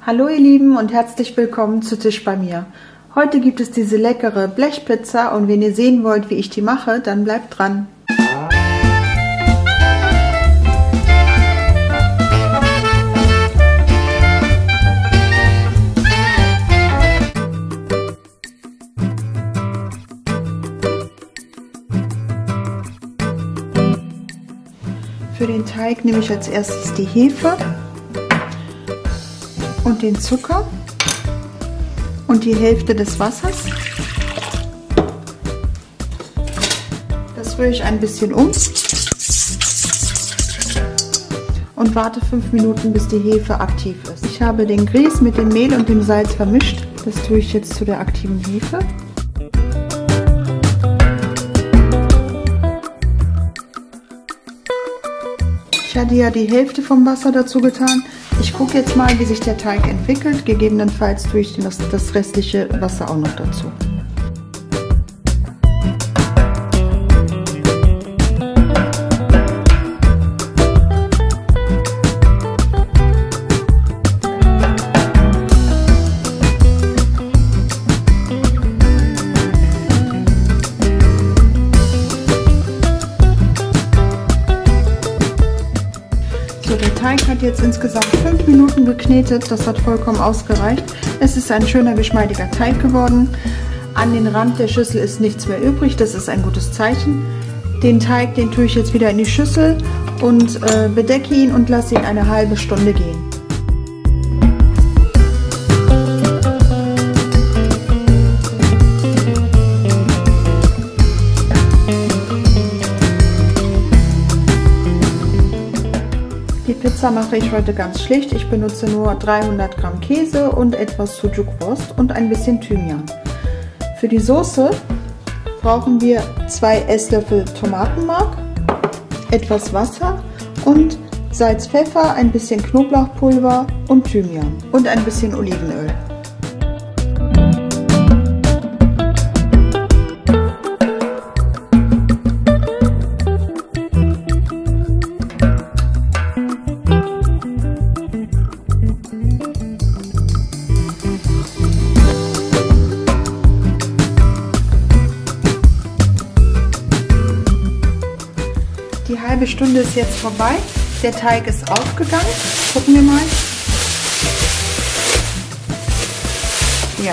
Hallo ihr Lieben und herzlich willkommen zu Tisch bei mir. Heute gibt es diese leckere Blechpizza und wenn ihr sehen wollt, wie ich die mache, dann bleibt dran. Für den Teig nehme ich als erstes die Hefe und den Zucker und die Hälfte des Wassers. Das rühre ich ein bisschen um und warte 5 Minuten, bis die Hefe aktiv ist. Ich habe den Grieß mit dem Mehl und dem Salz vermischt. Das tue ich jetzt zu der aktiven Hefe. Ich hatte ja die Hälfte vom Wasser dazu getan. Ich gucke jetzt mal, wie sich der Teig entwickelt. Gegebenenfalls tue ich das restliche Wasser auch noch dazu. Der Teig hat jetzt insgesamt 5 Minuten geknetet, das hat vollkommen ausgereicht. Es ist ein schöner, geschmeidiger Teig geworden. An den Rand der Schüssel ist nichts mehr übrig, das ist ein gutes Zeichen. Den Teig, den tue ich jetzt wieder in die Schüssel und bedecke ihn und lasse ihn eine halbe Stunde gehen. Die Pizza mache ich heute ganz schlicht. Ich benutze nur 300 Gramm Käse und etwas Sujukwurst und ein bisschen Thymian. Für die Soße brauchen wir 2 Esslöffel Tomatenmark, etwas Wasser und Salz, Pfeffer, ein bisschen Knoblauchpulver und Thymian und ein bisschen Olivenöl. Die halbe Stunde ist jetzt vorbei. Der Teig ist aufgegangen. Gucken wir mal. Ja.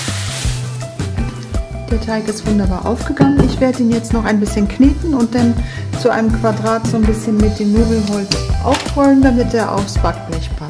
Der Teig ist wunderbar aufgegangen. Ich werde ihn jetzt noch ein bisschen kneten und dann zu einem Quadrat so ein bisschen mit dem Nudelholz aufrollen, damit er aufs Backblech passt.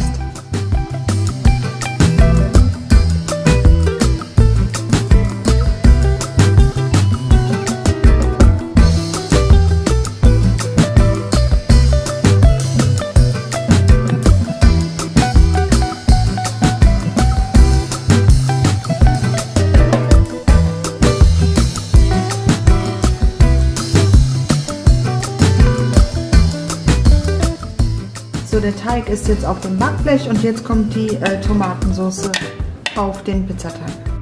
So, der Teig ist jetzt auf dem Backblech und jetzt kommt die Tomatensauce auf den Pizzateig.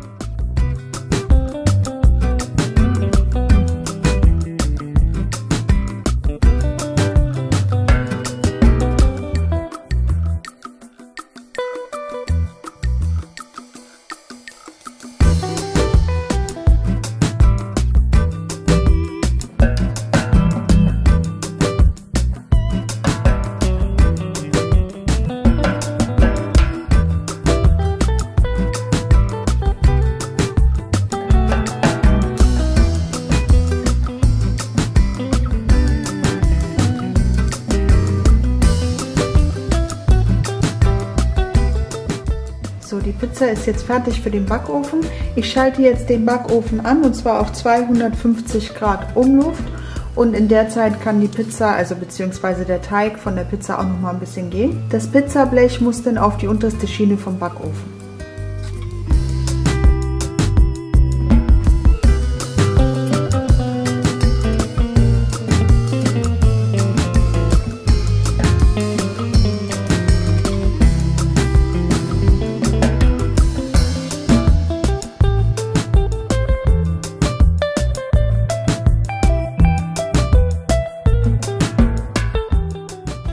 So, die Pizza ist jetzt fertig für den Backofen. Ich schalte jetzt den Backofen an und zwar auf 250 Grad Umluft und in der Zeit kann die Pizza, also beziehungsweise der Teig von der Pizza auch noch mal ein bisschen gehen. Das Pizzablech muss dann auf die unterste Schiene vom Backofen.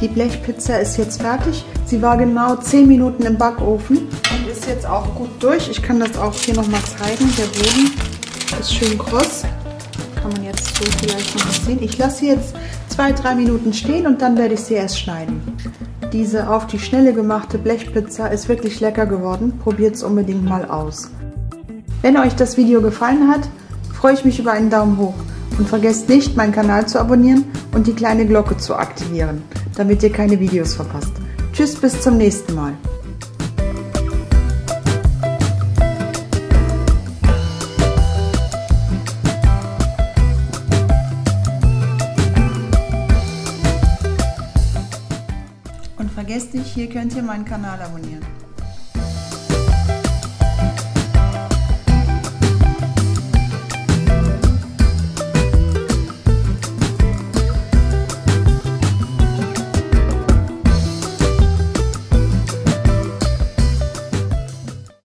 Die Blechpizza ist jetzt fertig. Sie war genau 10 Minuten im Backofen und ist jetzt auch gut durch. Ich kann das auch hier nochmal zeigen. Der Boden ist schön kross. Kann man jetzt so vielleicht noch sehen. Ich lasse sie jetzt 2-3 Minuten stehen und dann werde ich sie erst schneiden. Diese auf die Schnelle gemachte Blechpizza ist wirklich lecker geworden. Probiert es unbedingt mal aus. Wenn euch das Video gefallen hat, freue ich mich über einen Daumen hoch. Und vergesst nicht, meinen Kanal zu abonnieren und die kleine Glocke zu aktivieren, damit ihr keine Videos verpasst. Tschüss, bis zum nächsten Mal. Und vergesst nicht, hier könnt ihr meinen Kanal abonnieren.